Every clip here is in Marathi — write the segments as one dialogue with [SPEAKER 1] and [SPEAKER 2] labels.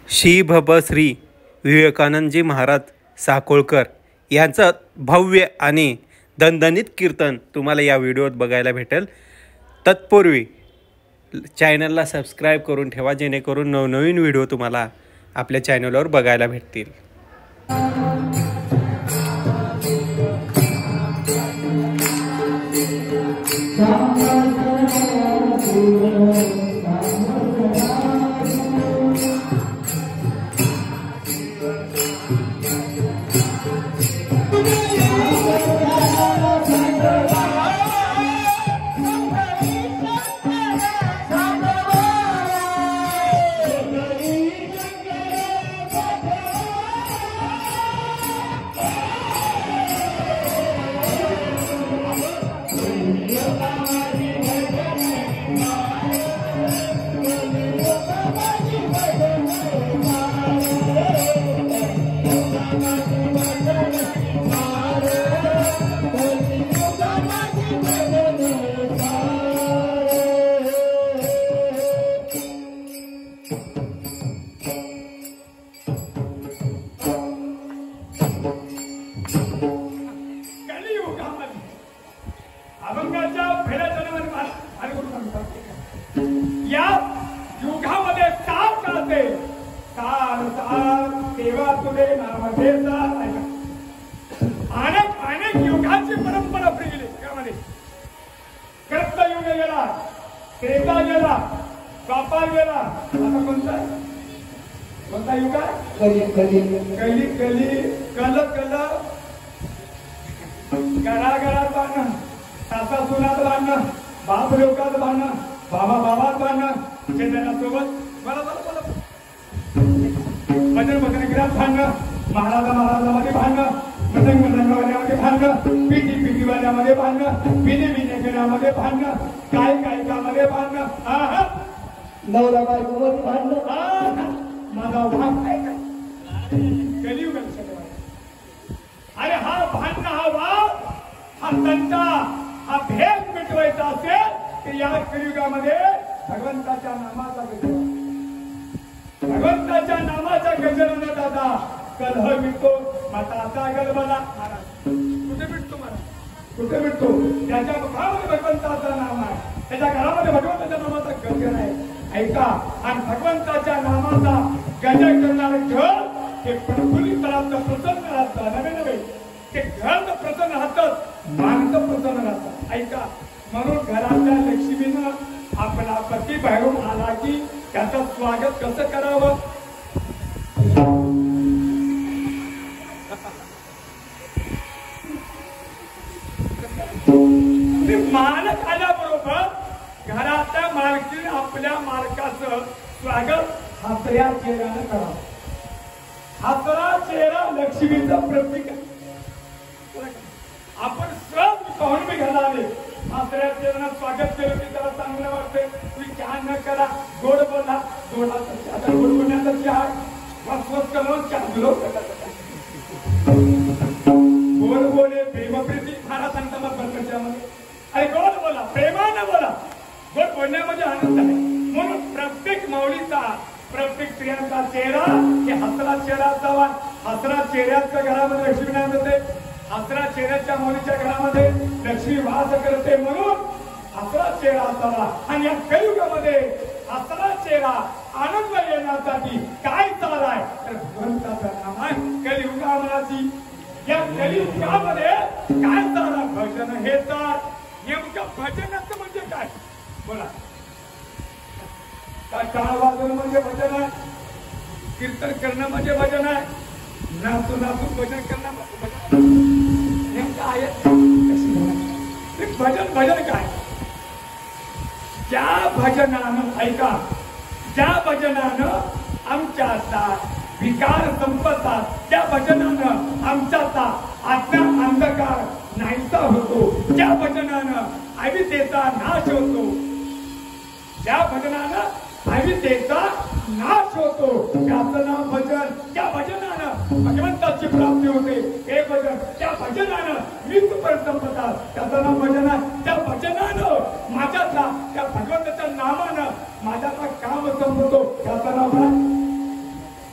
[SPEAKER 1] श्री भबश्री विवेकानंदजी महाराज साकोळकर यांचं भव्य आणि दणदणीत कीर्तन तुम्हाला या व्हिडिओत बघायला भेटेल. तत्पूर्वी चॅनलला सबस्क्राईब करून ठेवा, जेणेकरून नवनवीन व्हिडिओ तुम्हाला आपल्या चॅनलवर बघायला भेटतील.
[SPEAKER 2] या युगामध्ये काळ कळते काळ काळ तेव्हा तुझे नामदेचा अनेक अनेक युगाची परंपरा पुढे गेली. त्यामध्ये कृत युग गेला, त्रेता गेला, द्वापार गेला. आता कोणता युग आहे? कली कल घराघरात बांधणं, सासा सुनात बांधणं, बाप लोकात बांधणं, बाबात बांधणं, सोबत भजन घरात भांडणं, महाराजामध्ये भांडणं, मृदंगवाल्यामध्ये भांडणं, पिटीवाल्यामध्ये भांडणं, बिनेगिऱ्यामध्ये भांडणं, गायकामध्ये भांडणं, नवरा बायकोमध्ये भांडणं. माझा भाग काय कलियुग. अरे हा भांडणं, हा वाद, हा तंटा, हा भेद मिटवायचा असेल तर या कलियुगामध्ये भगवंताच्या नामाचा गजर, भगवंताच्या नामाचा गजर न दादा कलह मिटतो. मताचा गलबला कुठे मिटतो? मला कुठे मिटतो? त्याच्या घरामध्ये भगवंताचं नाम आहे, त्याच्या घरामध्ये भगवंताच्या नामाचा गजर आहे. ऐका, आणि भगवंताच्या नामाचा गजर करणारं घर हे प्रफुल्लित राहतं, प्रसन्न राहतं. नवे ते घर प्रसन्न राहतं, माणसं प्रसन्न राहतं. ऐका, म्हणून घरातल्या लक्ष्मीनं आपला पती बाहेरून आला की त्याचं स्वागत कसं करावं? मालक आल्याबरोबर घरातल्या मालकीने आपल्या मालकाचं स्वागत हसऱ्या चेहऱ्यानं करावं. हसरा चेहरा लक्ष्मीचं प्रतीक आहे. आपण सहज पाहुणे घ्यायला आले, हसऱ्या चेहऱ्यानं स्वागत केलं की त्याला चांगलं वाटतंय. तुम्ही चहा न करा, गोड बोला, गोड बोलण्याचा चहा वसवस करून चहा दिलो. गोड बोले प्रेमप्रीती फारा सांगता मग त्यामध्ये. अरे गोड बोला, प्रेमानं बोला. गोड बोलण्यामध्ये आनंद आहे. म्हणून प्रत्येक माऊलीचा, प्रत्येक स्त्रियांचा चेहरा हे हसरा चेहरा असावा. हसरा चेहऱ्याच्या घरामध्ये लक्ष्मी नाम येते, हसरा चेहऱ्याच्या माऊलीच्या घरामध्ये लक्ष्मी वास करते. म्हणून हसरा चेहरा असावा. आणि या कलियुगामध्ये हसरा चेहरा आनंद येण्यासाठी काय चालाय तर भगवंताचं नाम आहे. कलियुगाची या कलियुगामध्ये काय चालणार? भजन हे तर नेमकं भजनाचं म्हणजे काय? बोला. काय टाळ वाजवणं म्हणजे भजन आहे? कीर्तन करणं म्हणजे भजन आहे? नाचून भजन करणं नेमकं आहे? भजन काय? ज्या भजनानं, ऐका, ज्या भजनानं आमच्या विकार संपतात, त्या भजनानं आमचा आत्मा अंधकार नाहीसा होतो, त्या भजनानं अविद्येचा नाश होतो, ज्या भजनानं अविद्येचा नाश होतो त्याचं नाव भजन. त्या भजनानं भगवंताची प्राप्ती होते. हे भजन, त्या भजनानं मृत्यूपर्यंत संपतात, त्याचं नाव भजन आहे. त्या भजनानं माझ्यातला, त्या भगवंताच्या नामानं माझ्यातला काम संपतो, त्याचं नाव काय?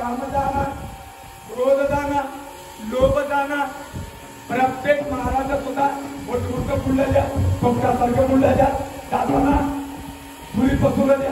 [SPEAKER 2] काम जाना, क्रोध जाना, लोभ जाना. प्रत्येक महाराज सुद्धा मोठमोठं बोलल्या द्या, पंखासारखं बोलल्या द्या, जाताना धुळी पसरून द्या.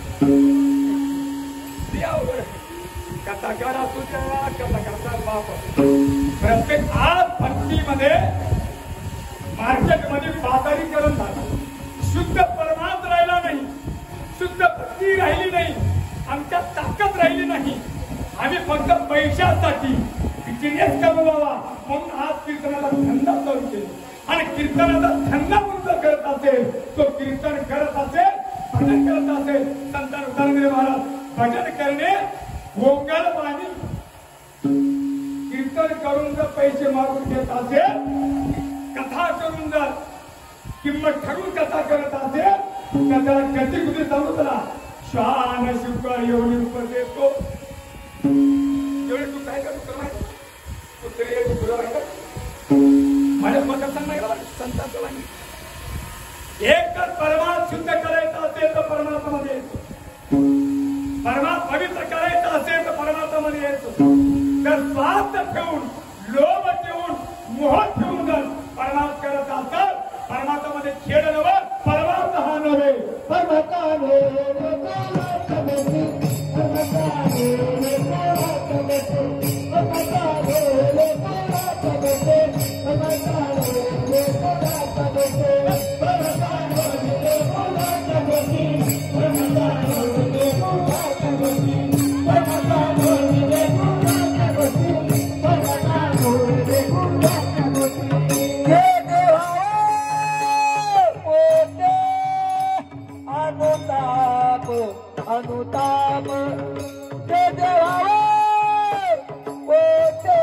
[SPEAKER 2] कथा करा तुझ्या कथा करता बाप. प्रत्येक आज भक्तीमध्ये मार्केटमध्ये बाजारीकरण झालं. शुद्ध परमार्थ राहिला नाही, शुद्ध भक्ती राहिली नाही, आमच्यात ताकद राहिली नाही. आम्ही फक्त पैशासाठी बिझनेस कमवावा म्हणून आज कीर्तनाला धंदा चालू केला. आणि कीर्तनाचा धंदा वृद्ध करत असेल, तो कीर्तन करत असेल, भजन करत असेल. संतान उदाहरण महाराज भजन करणे गोंगाल पाणी, कीर्तन करून जर पैसे मागून घेत असेल, कथा करून जर किंमत ठरवून कथा करत असेल, तर त्याला गती कुठे चालू करा. श्वान शिवकार एवढी रुपये देतो, एवढे तू काय करतो माझ्या मठात नाही संतांचं एक तर परमार्थ शुद्ध करायचं असेल तर परमार्थामध्ये येतो, परमार्थ पवित्र करायचं असेल तर परमार्थामध्ये येतो. तर स्वार्थ ठेवून, लोभ ठेवून, मोह ठेवून जर परमार्थ करत असाल, परमार्थामध्ये खेळ नव्हे, परमार्थ हा नव्हे.
[SPEAKER 3] अनुताप ते देवावे ओटे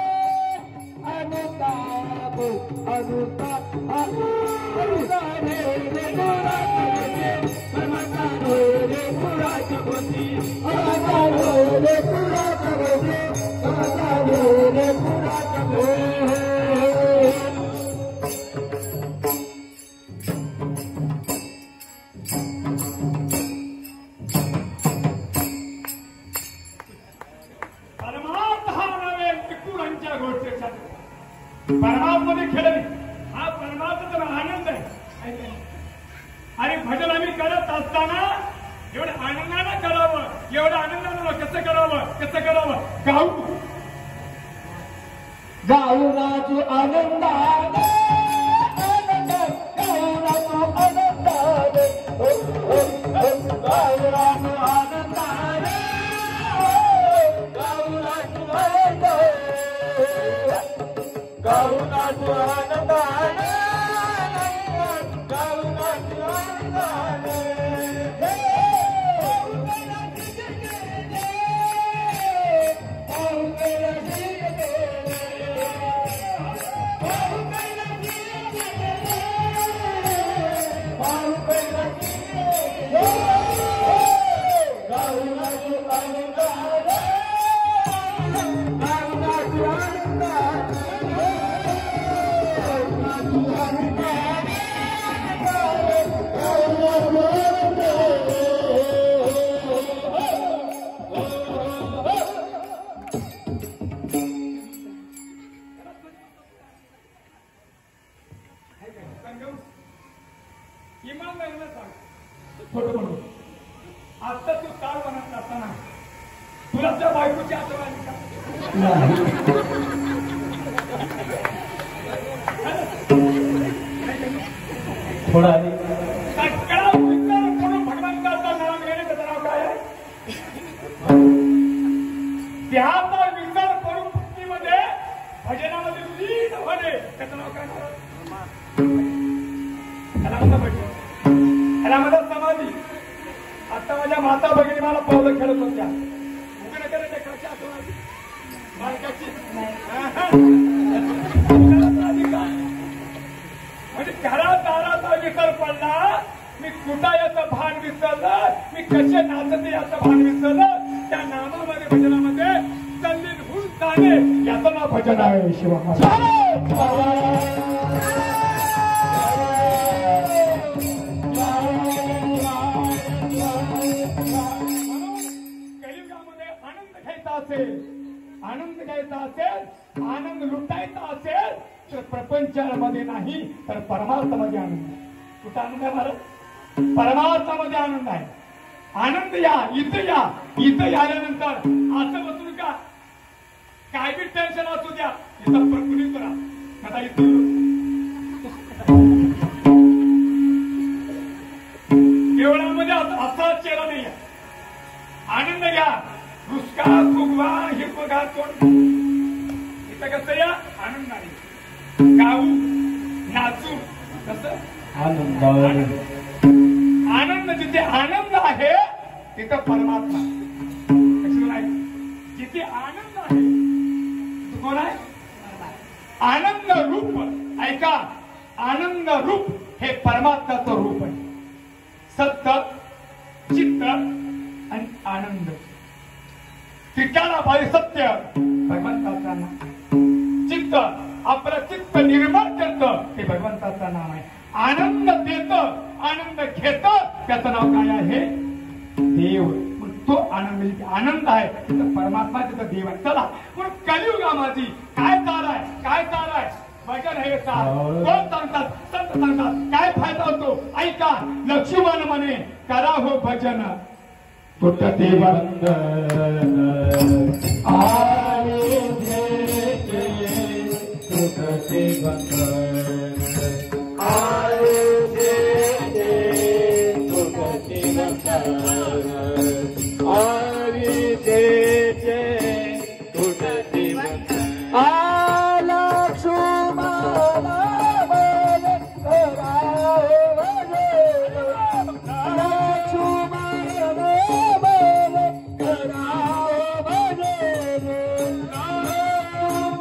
[SPEAKER 3] अनुताप अनुताप अनुताने रे गुराचे परमात्मा रे गुराचे होती परमात्मा रे गुराचे होती परमात्मा रे गुराचे होती.
[SPEAKER 2] परमात्मध्ये खेळणे हा परमात्माचा आनंद आहे. आणि भजन आम्ही करत असताना एवढं आनंदानं करावं, एवढं आनंदानं कसं करावं गाऊ
[SPEAKER 3] गाऊ राजू आनंदाने आनंद गाऊ राजू आनंदाने गाऊ राजू आनंदाने गाऊ राजू आनंदाने गाऊ राजू आनंदाने गाऊ राजू आनंदाने.
[SPEAKER 2] इमानदारीनं सांग, छोटं म्हणून आता तू काळ बनत असताना तुला त्या बायकोची आठवण आली का?
[SPEAKER 3] थोडा आली
[SPEAKER 2] सगळा विचार करून भगवंताचं नाव घेणे त्याचं नाव काय आहे? त्याचा विचार करून भक्तीमध्ये भजनामध्ये लीन होणे त्याचं नाव काय? त्याला म्हणता भजन, त्याला म्हणतात समाधी. आता माझ्या माता भगिनी मला पावलं खेळत होत्या, उघड करायच्या कशा आठवण बालकाची म्हणजे घरात दाराचा विसर पडला, मी कुठं याचं भान विसरलं, मी कसे नाचते याचं भान विसरलं. त्या नामामध्ये भजनामध्ये तल्लीन होऊन जाणे याचं नाव भजन आहे. शिवा कलियुगामध्ये आनंद घ्यायचा असेल, आनंद घ्यायचा असेल, आनंद लुटायचा असेल तर प्रपंचामध्ये नाही तर परमार्थामध्ये आनंद आहे. कुठं आनंद आहे महाराज? परमार्थामध्ये आनंद आहे. आनंद या, इथं या. इथं आल्यानंतर असं बसून का काय बी टेन्शन असू द्या, इथं प्रकृती करा. आता इथं केवळामध्ये असा चेहरा नाही आहे. आनंद घ्या, रुसका फुगवा हिरवगा तोंड. इथं कसं या आनंद आहे. गाऊ नाचू कसं
[SPEAKER 3] आनंद.
[SPEAKER 2] आनंद जिथे आनंद आहे तिथं परमात्मा आहे. जिथे आनंद आहे तिथे कोण आहे? आनंद रूप. ऐका, आनंद रूप हे परमात्म्याचं रूप आहे. सत्य, चित्त आणि आनंद. चित्ताला बाई सत्य भगवंताचं नाम. चित्त आपलं चित्त निर्माण करतं हे भगवंताचं नाम आहे. आनंद देत, आनंद घेत, त्याचं नाव काय आहे? देव. तो आनंद आनंद आहे तिथं परमात्मा, तिथं देव आहे. चला पण कलियुगामध्ये काय चालाय? काय चालाय? भजन हे कोण सांगतात? संत सांगतात. काय फायदा होतो? ऐका, लक्ष्मण म्हणे करा हो भजन तुटते बंधन.
[SPEAKER 3] आले देते तुटते बंधन. आले देते तुटते बंधन. आले देते तुटते बंधन. आला लक्ष्मण बोले कराओ भजन. लक्ष्मण बोले कराओ भजन. लक्ष्मण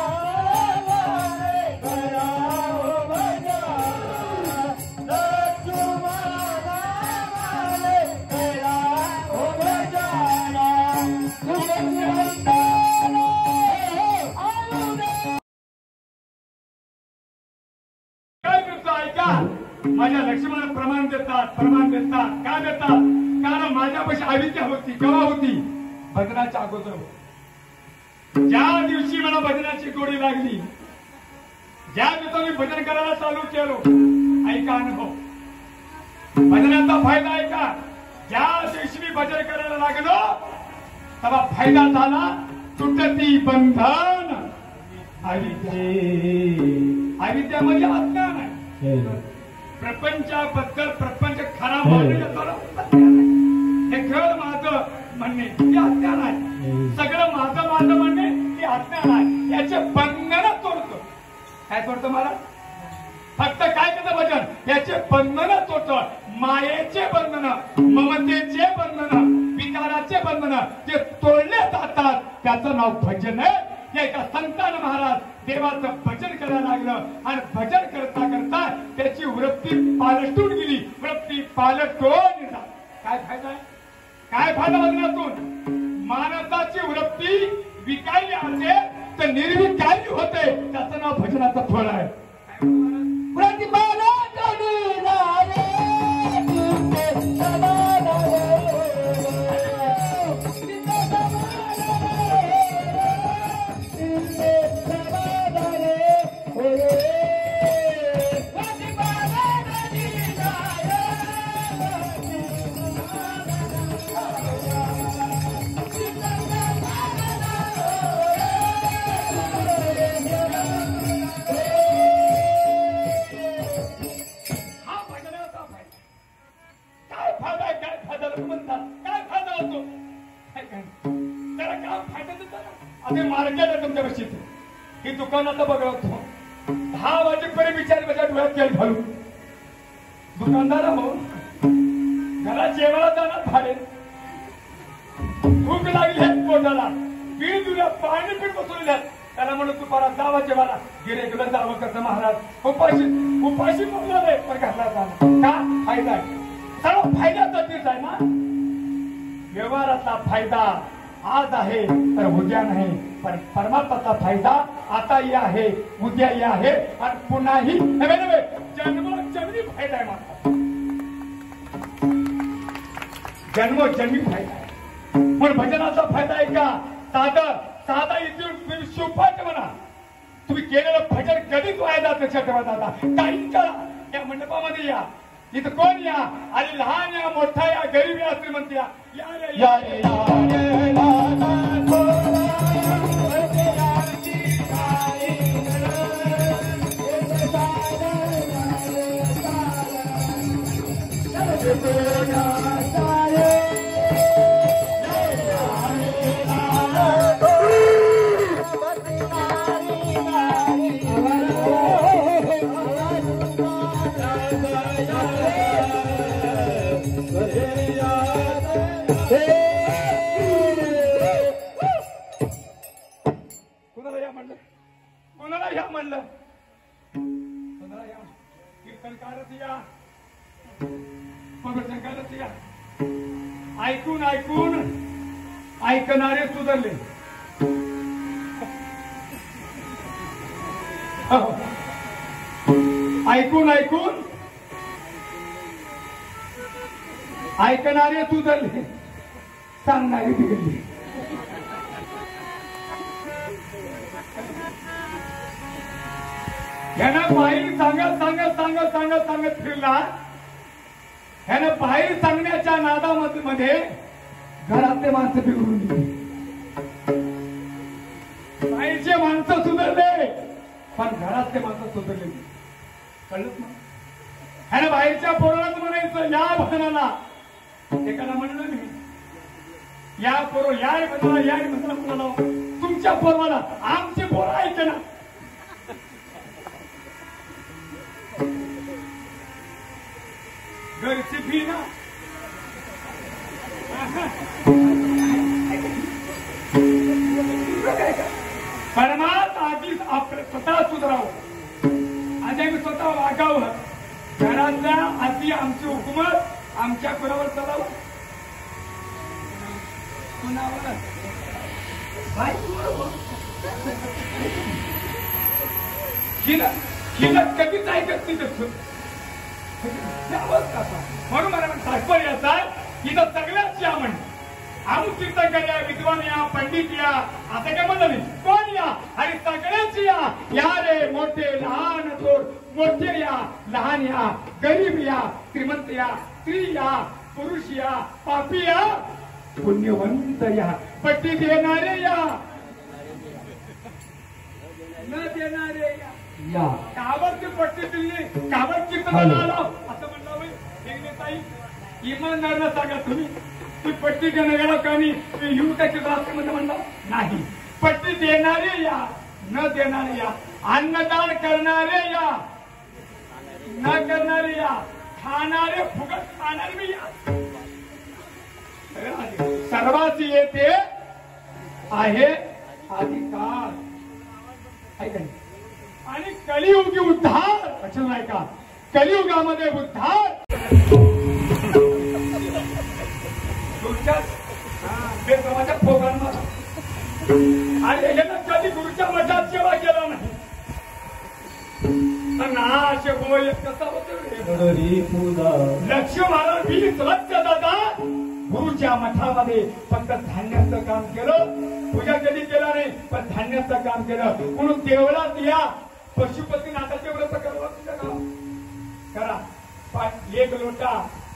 [SPEAKER 3] बोले कराओ भजन. लक्ष्मण बोले कराओ भजन.
[SPEAKER 2] माझ्या लक्ष्मणाला प्रमाण देतात, प्रमाण देतात. का देतात? कारण माझ्यापाशी अविद्या होती. केव्हा होती? भजनाच्या अगोदर. ज्या दिवशी मला भजनाची गोडी लागली, ज्या दिवशी मी भजन करायला चालू केलो, ऐका अनुभव. भजनाचा फायदा ऐका. ज्या दिवशी मी भजन करायला लागलो तेव्हा फायदा झाला. तुटती बंधन अविद्या म्हणजे अज्ञान आहे. प्रपंचाबद्दल प्रपंच खरा मानणं हे घर माझं म्हणणे हे अज्ञान आहे. सगळं माझं माझं म्हणणे हे अज्ञान आहे. याचे बंधन तोडतो. काय तोडतं मला? फक्त काय करतं भजन? याचे बंधन तोडतं. मायेचे बंधन, ममतेचे बंधन, विकाराचे बंधन जे तोडले जातात त्याचं नाव भजन आहे. एका संतान महाराज देवाचं भजन करायला लागलं आणि भजन करता करता त्याची वृत्ती पालटून गेली. वृत्ती पालटून काय फायदा आहे? काय फायदा भजनातून? मानसाची वृत्ती विकायली असेल तर निर्विकारी होते. त्याचं नाव भजनाचं फळ आहे. मार्केट आहे तुमच्या बशीत. ही दुकानात बघतो 10 वाजेपर्यंत बिचारी माझ्या डोळ्यात तेल घालू. दुकानदार हो घरात जेवायला जाणार भाडे. भूक लागली आहे पोटाला. बीड दुल्या पाणी पीठ बसवले. त्याला म्हणून तू परत जावा जेवायला. गिरेकला जावं कसं महाराज? उपाशी उपाशी बोलणार पण घातला जाणार का? फायदा आहे. सर्व फायद्यासाठीच आहे ना. व्यवहाराचा फायदा आज आहे तर उद्या नाही. पण परमात्माचा फायदा आताही आहे, उद्याही आहे आणि पुन्हाही नवे नवे जन्मोजन्मी फायदा आहे. माझा जन्मोजन्मी फायदा आहे. पण भजनाचा फायदा आहे का? साधा साधा इथे सुपाट म्हणा. तुम्ही केलेलं भजन कधीच वाया जात लक्षात ठेवा. दादा काही करा या मंडपामध्ये या. इथं कोण या आणि लहान या मोठा या गरीब या श्रीमंत या या रे कुणाला या म्हणलं कुणाला या म्हणलं कुणाला या कीर्तनकारच या प्रवचनकारच या. ऐकून ऐकून ऐकणारे सुधारले. ऐकून ऐकून ऐकणारे सुधारले सांगणारे बिघडले. ह्यानं बाहेर सांगत सांगत सांगत सांगत सांगत फिरला. ह्यानं बाहेर सांगण्याच्या नादामध्ये घरातले माणसं बिघडून गेली. बाहेरचे माणसं सुधारले पण घरातले माणसं सुधारले कळत ना. ह्यानं बाहेरच्या पोरालाच म्हणायचं या भजनाला. एकाला म्हणलं मी या पोरो या भजनाला या भजनाला म्हणाला. तुमच्या पोराला आमची पोरं ऐके ना. घरची फी ना परमात आधीच आपलं स्वतः सुधारावं. आधी आम्ही स्वतः वागावं. घरातल्या आधी आमची हुकूमत आमच्या कुणावर चालावं. कुणावर हिला कधीच ऐकत नाही. म्हणून मला तात्पर्य असा इथं सगळ्याच या म्हण. अमुक कीर्तनकर या विद्वान या पंडित या असं काय म्हणलं नाही. कोण या आणि सगळ्याच या रे मोठे लहान थोर. मोठे या लहान या गरीब या श्रीमंत या स्त्री या पुरुष या पापी या पुण्यवंत या पट्टी देणारे या न देणारे या. कावर ती पट्टी दिली कावर कीर्तनाला आलो असं म्हणलं ताई. इमानदारला सांगा तुम्ही ती पट्टी देणं गेला का मी येऊ त्याची म्हणलं नाही. पट्टी देणारे या न देणारे या. अन्नदान करणारे या न करणारे या. खाणारे फुकट खाणारे बी या. सर्वांची येते आहे अधिकार ऐका. आणि कलियुगी उद्धार लक्षण नाही का. कलियुगामध्ये उद्धार समाजात प्रोग्राम आणि यानं कधी गुरुच्या मठात सेवा केला नाही. नाश होय कसा होतो लक्ष महाराज भी स्वच्छ दादा गुरुच्या मठामध्ये फक्त धान्याचं काम केलं. पूजा कधी केला नाही पण धान्याचं काम केलं. म्हणून देवळात या पशुपतीनाथाचे व्रत करा. एक लोटा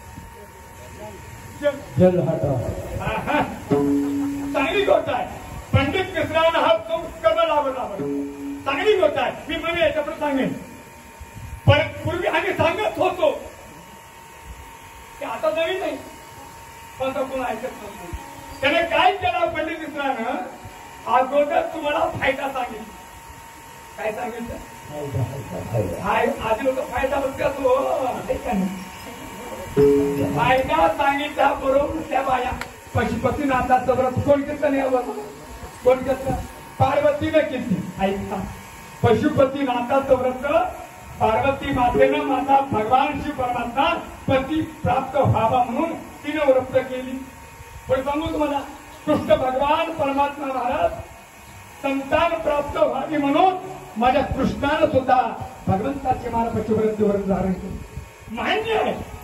[SPEAKER 2] जल हाटा चांगली गोष्ट आहे. पंडित मिश्रांना हा कमल आवडला चांगली गोष्ट आहे. मी म्हणजे याच्याकडे सांगेन. पण पूर्वी आम्ही सांगत होतो ते आता नवीन नाही. पण कोण ऐकत नव्हतो. त्याने काय केलं पंडित मिश्रानं अगोदर तुम्हाला फायदा सांगेल. काय सांगितलं आधी लोक फायदा बघतात. फायदा सांगितला बरोबर त्या बाया पशुपतीनाथाचं व्रत कोण केलं नाही. कोण केलं पार्वतीने केली. ऐकता पशुपतीनाथाचं व्रत पार्वती मातेनं माझा भगवान शिव परमात्मा पती प्राप्त व्हावा म्हणून तिने व्रत केली. पण सांगू तुम्हाला कृष्ण भगवान परमात्मा महाराज संतान प्राप्त व्हावी म्हणून माझ्या कृष्णानं सुद्धा भगवंताचे मला पशुव्रत धारण केले. मान्य आहे